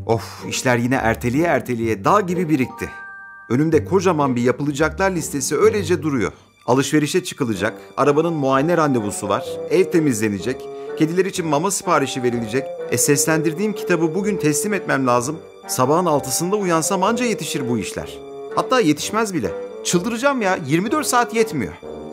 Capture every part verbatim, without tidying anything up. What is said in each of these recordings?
Of, işler yine erteliye erteliye dağ gibi birikti. Önümde kocaman bir yapılacaklar listesi öylece duruyor. Alışverişe çıkılacak, arabanın muayene randevusu var, ev temizlenecek, kediler için mama siparişi verilecek. E seslendirdiğim kitabı bugün teslim etmem lazım. Sabahın altısında uyansam anca yetişir bu işler. Hatta yetişmez bile. Çıldıracağım ya, yirmi dört saat yetmiyor.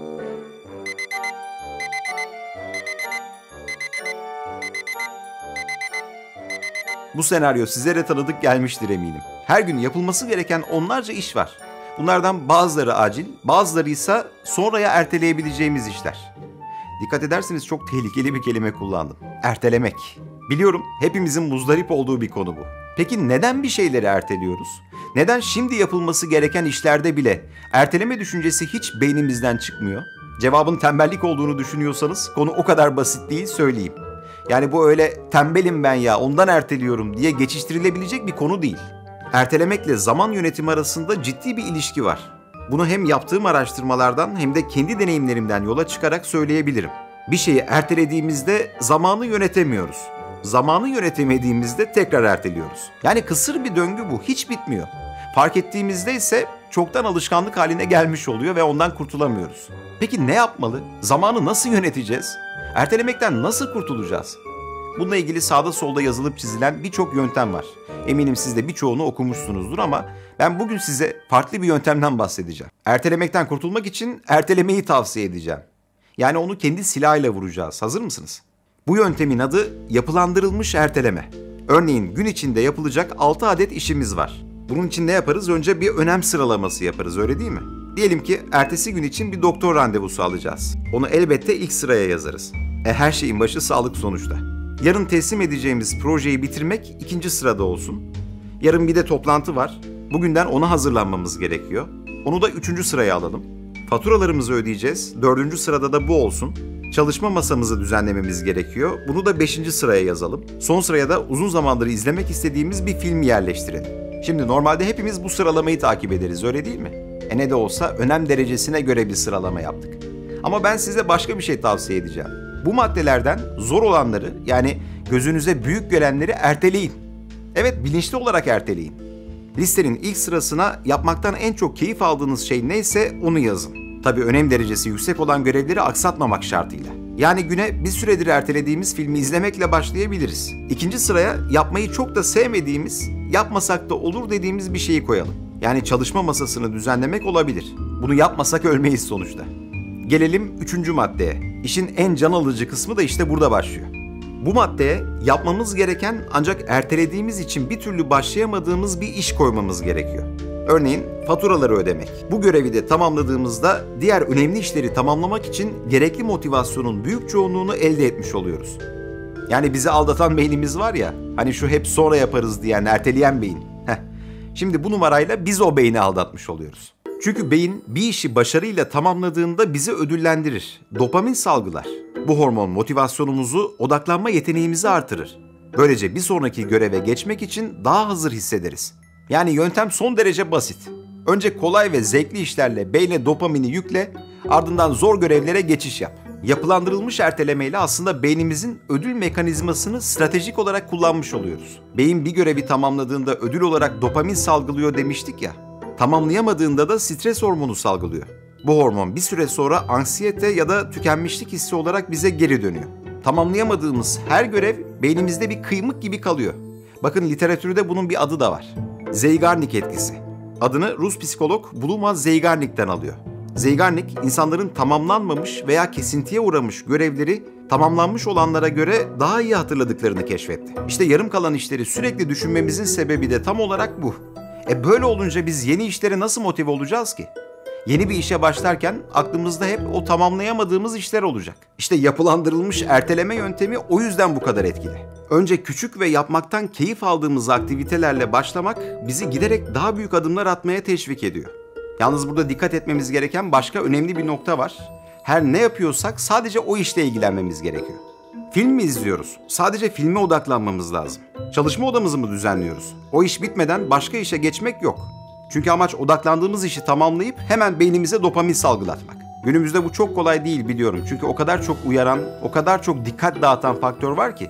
Bu senaryo size de tanıdık gelmiştir eminim. Her gün yapılması gereken onlarca iş var. Bunlardan bazıları acil, bazıları ise sonraya erteleyebileceğimiz işler. Dikkat ederseniz çok tehlikeli bir kelime kullandım. Ertelemek. Biliyorum hepimizin muzdarip olduğu bir konu bu. Peki neden bir şeyleri erteliyoruz? Neden şimdi yapılması gereken işlerde bile erteleme düşüncesi hiç beynimizden çıkmıyor? Cevabın tembellik olduğunu düşünüyorsanız konu o kadar basit değil, söyleyeyim. Yani bu öyle tembelim ben ya ondan erteliyorum diye geçiştirilebilecek bir konu değil. Ertelemekle zaman yönetimi arasında ciddi bir ilişki var. Bunu hem yaptığım araştırmalardan hem de kendi deneyimlerimden yola çıkarak söyleyebilirim. Bir şeyi ertelediğimizde zamanı yönetemiyoruz. Zamanı yönetemediğimizde tekrar erteliyoruz. Yani kısır bir döngü bu, hiç bitmiyor. Fark ettiğimizde ise çoktan alışkanlık haline gelmiş oluyor ve ondan kurtulamıyoruz. Peki ne yapmalı? Zamanı nasıl yöneteceğiz? Ertelemekten nasıl kurtulacağız? Bununla ilgili sağda solda yazılıp çizilen birçok yöntem var. Eminim siz de birçoğunu okumuşsunuzdur ama ben bugün size farklı bir yöntemden bahsedeceğim. Ertelemekten kurtulmak için ertelemeyi tavsiye edeceğim. Yani onu kendi silahıyla vuracağız. Hazır mısınız? Bu yöntemin adı yapılandırılmış erteleme. Örneğin gün içinde yapılacak altı adet işimiz var. Bunun için ne yaparız? Önce bir önem sıralaması yaparız, öyle değil mi? Diyelim ki ertesi gün için bir doktor randevusu alacağız. Onu elbette ilk sıraya yazarız. E her şeyin başı sağlık sonuçta. Yarın teslim edeceğimiz projeyi bitirmek ikinci sırada olsun. Yarın bir de toplantı var. Bugünden ona hazırlanmamız gerekiyor. Onu da üçüncü sıraya alalım. Faturalarımızı ödeyeceğiz. Dördüncü sırada da bu olsun. Çalışma masamızı düzenlememiz gerekiyor. Bunu da beşinci sıraya yazalım. Son sıraya da uzun zamandır izlemek istediğimiz bir film yerleştirelim. Şimdi normalde hepimiz bu sıralamayı takip ederiz, öyle değil mi? E ne de olsa önem derecesine göre bir sıralama yaptık. Ama ben size başka bir şey tavsiye edeceğim. Bu maddelerden zor olanları, yani gözünüze büyük gelenleri erteleyin. Evet, bilinçli olarak erteleyin. Listenin ilk sırasına yapmaktan en çok keyif aldığınız şey neyse onu yazın. Tabii önem derecesi yüksek olan görevleri aksatmamak şartıyla. Yani güne bir süredir ertelediğimiz filmi izlemekle başlayabiliriz. İkinci sıraya yapmayı çok da sevmediğimiz, yapmasak da olur dediğimiz bir şeyi koyalım. Yani çalışma masasını düzenlemek olabilir. Bunu yapmasak ölmeyiz sonuçta. Gelelim üçüncü maddeye. İşin en can alıcı kısmı da işte burada başlıyor. Bu maddeye yapmamız gereken ancak ertelediğimiz için bir türlü başlayamadığımız bir iş koymamız gerekiyor. Örneğin faturaları ödemek. Bu görevi de tamamladığımızda diğer önemli işleri tamamlamak için gerekli motivasyonun büyük çoğunluğunu elde etmiş oluyoruz. Yani bizi aldatan beynimiz var ya, hani şu hep sonra yaparız diyen, erteleyen beyin. Heh. Şimdi bu numarayla biz o beyni aldatmış oluyoruz. Çünkü beyin bir işi başarıyla tamamladığında bizi ödüllendirir. Dopamin salgılar. Bu hormon motivasyonumuzu, odaklanma yeteneğimizi artırır. Böylece bir sonraki göreve geçmek için daha hazır hissederiz. Yani yöntem son derece basit. Önce kolay ve zevkli işlerle beyne dopamini yükle, ardından zor görevlere geçiş yap. Yapılandırılmış ertelemeyle aslında beynimizin ödül mekanizmasını stratejik olarak kullanmış oluyoruz. Beyin bir görevi tamamladığında ödül olarak dopamin salgılıyor demiştik ya. Tamamlayamadığında da stres hormonu salgılıyor. Bu hormon bir süre sonra anksiyete ya da tükenmişlik hissi olarak bize geri dönüyor. Tamamlayamadığımız her görev beynimizde bir kıymık gibi kalıyor. Bakın literatürde bunun bir adı da var. Zeigarnik etkisi. Adını Rus psikolog Bluma Zeigarnik'ten alıyor. Zeigarnik, insanların tamamlanmamış veya kesintiye uğramış görevleri tamamlanmış olanlara göre daha iyi hatırladıklarını keşfetti. İşte yarım kalan işleri sürekli düşünmemizin sebebi de tam olarak bu. E böyle olunca biz yeni işlere nasıl motive olacağız ki? Yeni bir işe başlarken aklımızda hep o tamamlayamadığımız işler olacak. İşte yapılandırılmış erteleme yöntemi o yüzden bu kadar etkili. Önce küçük ve yapmaktan keyif aldığımız aktivitelerle başlamak bizi giderek daha büyük adımlar atmaya teşvik ediyor. Yalnız burada dikkat etmemiz gereken başka önemli bir nokta var. Her ne yapıyorsak sadece o işle ilgilenmemiz gerekiyor. Film mi izliyoruz? Sadece filme odaklanmamız lazım. Çalışma odamızı mı düzenliyoruz? O iş bitmeden başka işe geçmek yok. Çünkü amaç odaklandığımız işi tamamlayıp hemen beynimize dopamin salgılatmak. Günümüzde bu çok kolay değil biliyorum. Çünkü o kadar çok uyaran, o kadar çok dikkat dağıtan faktör var ki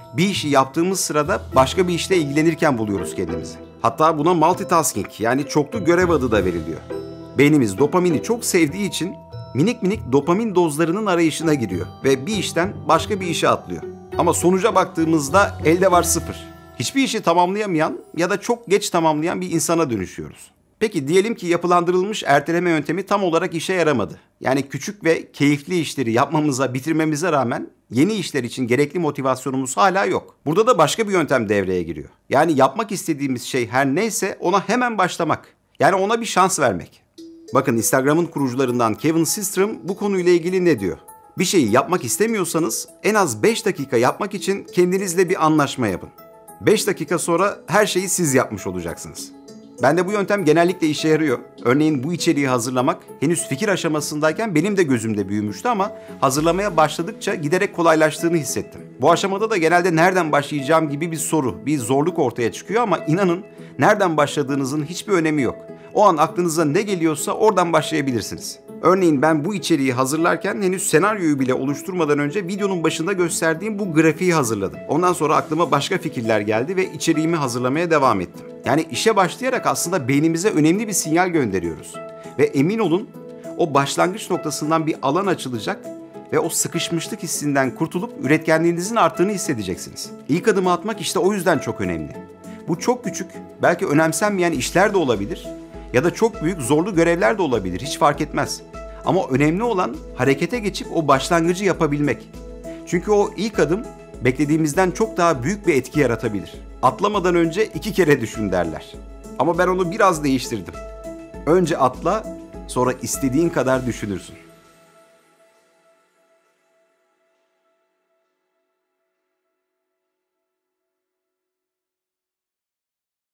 Bir işi yaptığımız sırada başka bir işle ilgilenirken buluyoruz kendimizi. Hatta buna multitasking, yani çoklu görev adı da veriliyor. Beynimiz dopamini çok sevdiği için minik minik dopamin dozlarının arayışına giriyor ve bir işten başka bir işe atlıyor. Ama sonuca baktığımızda elde var sıfır. Hiçbir işi tamamlayamayan ya da çok geç tamamlayan bir insana dönüşüyoruz. Peki diyelim ki yapılandırılmış erteleme yöntemi tam olarak işe yaramadı. Yani küçük ve keyifli işleri yapmamıza, bitirmemize rağmen yeni işler için gerekli motivasyonumuz hala yok. Burada da başka bir yöntem devreye giriyor. Yani yapmak istediğimiz şey her neyse ona hemen başlamak. Yani ona bir şans vermek. Bakın Instagram'ın kurucularından Kevin Systrom bu konuyla ilgili ne diyor? Bir şeyi yapmak istemiyorsanız en az beş dakika yapmak için kendinizle bir anlaşma yapın. beş dakika sonra her şeyi siz yapmış olacaksınız. Bende bu yöntem genellikle işe yarıyor. Örneğin bu içeriği hazırlamak henüz fikir aşamasındayken benim de gözümde büyümüştü ama hazırlamaya başladıkça giderek kolaylaştığını hissettim. Bu aşamada da genelde nereden başlayacağım gibi bir soru, bir zorluk ortaya çıkıyor ama inanın nereden başladığınızın hiçbir önemi yok. O an aklınıza ne geliyorsa oradan başlayabilirsiniz. Örneğin ben bu içeriği hazırlarken henüz senaryoyu bile oluşturmadan önce videonun başında gösterdiğim bu grafiği hazırladım. Ondan sonra aklıma başka fikirler geldi ve içeriğimi hazırlamaya devam ettim. Yani işe başlayarak aslında beynimize önemli bir sinyal gönderiyoruz. Ve emin olun o başlangıç noktasından bir alan açılacak ve o sıkışmışlık hissinden kurtulup üretkenliğinizin arttığını hissedeceksiniz. İlk adımı atmak işte o yüzden çok önemli. Bu çok küçük, belki önemsenmeyen işler de olabilir ya da çok büyük zorlu görevler de olabilir, hiç fark etmez. Ama önemli olan harekete geçip o başlangıcı yapabilmek. Çünkü o ilk adım beklediğimizden çok daha büyük bir etki yaratabilir. Atlamadan önce iki kere düşün derler. Ama ben onu biraz değiştirdim. Önce atla, sonra istediğin kadar düşünürsün.